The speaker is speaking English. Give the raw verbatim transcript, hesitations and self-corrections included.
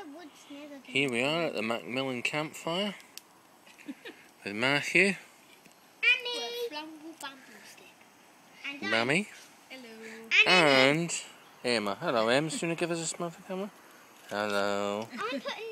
Here we are at the Macmillan Campfire with Matthew, Annie, Mummy, Annie. and Emma. Hello, Em. Do you want to give us a smile for the camera? Hello. I'm putting